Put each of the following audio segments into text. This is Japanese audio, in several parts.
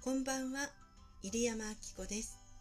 こんばんは、入山明子です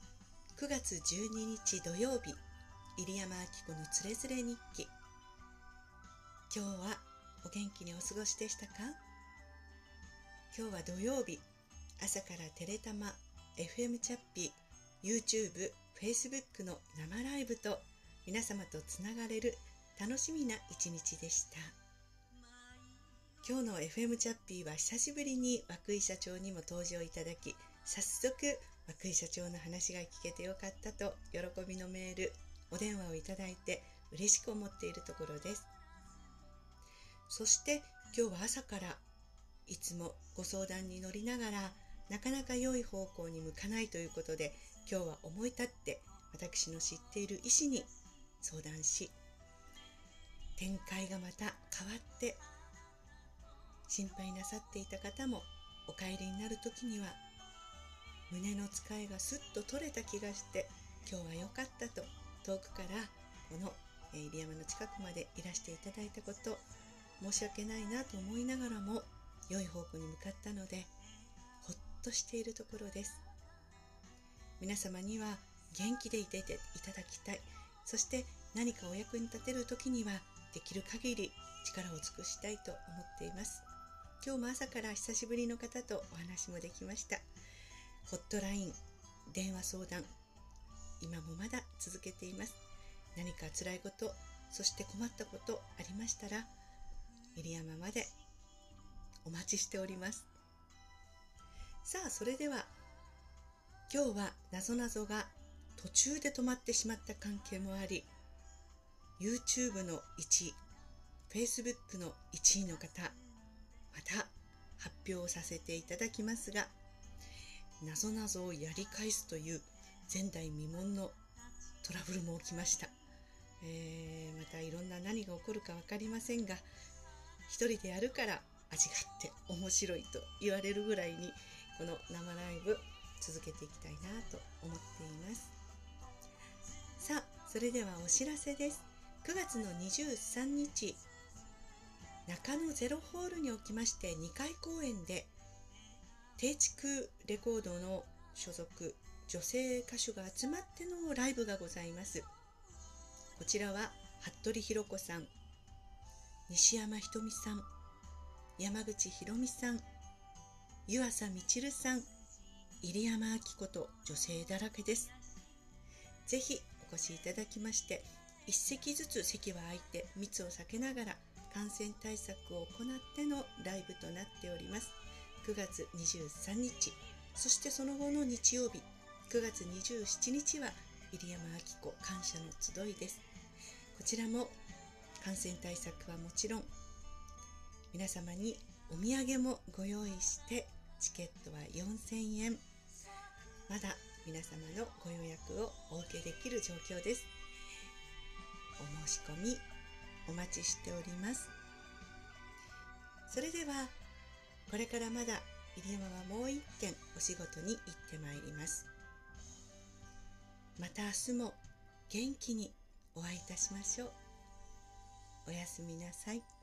。9月12日土曜日、入山明子のつれづれ日記。今日はお元気にお過ごしでしたか？今日は土曜日、朝からテレタマ、FM チャッピー、YouTube、Facebook の生ライブと皆様とつながれる楽しみな一日でした。今日の FM チャッピーは久しぶりに涌井社長にも登場いただき、早速涌井社長の話が聞けてよかったと喜びのメール、お電話をいただいて嬉しく思っているところです。そして今日は朝からいつもご相談に乗りながらなかなか良い方向に向かないということで、今日は思い立って私の知っている医師に相談し、展開がまた変わって心配なさっていた方もお帰りになる時には胸の使いがすっと取れた気がして、今日は良かったと遠くからこの入山の近くまでいらしていただいたこと、申し訳ないなと思いながらも良い方向に向かったのでほっとしているところです。皆様には元気でいていただきたい。そして何かお役に立てる時にはできる限り力を尽くしたいと思っています。今日も朝から久しぶりの方とお話もできました。ホットライン、電話相談、今もまだ続けています。何か辛いこと、そして困ったことありましたら、入山までお待ちしております。さあ、それでは今日は謎々が途中で止まってしまった関係もあり、YouTube の1位、Facebook の1位の方、また発表させていただきますが、謎々をやり返すという前代未聞のトラブルも起きました。またいろんな何が起こるか分かりませんが、一人でやるから味があって面白いと言われるぐらいに、この生ライブ続けていきたいなと思っています。さあ、それではお知らせです。9月の23日、中野ゼロホールにおきまして2回公演で、低築レコードの所属女性歌手が集まってのライブがございます。こちらは服部裕子さん、西山ひとみさん、山口ひろみさん、湯浅みちるさん、入山明子と女性だらけです。ぜひお越しいただきまして、一席ずつ席は空いて密を避けながら感染対策を行ってのライブとなっております。9月23日、そしてその後の日曜日、9月27日は入山明子感謝の集いです。こちらも感染対策はもちろん、皆様にお土産もご用意して、チケットは4000円。まだ皆様のご予約をお受けできる状況です。お申し込みお待ちしております。それではこれからまだ入山はもう一件お仕事に行ってまいります。また明日も元気にお会いいたしましょう。おやすみなさい。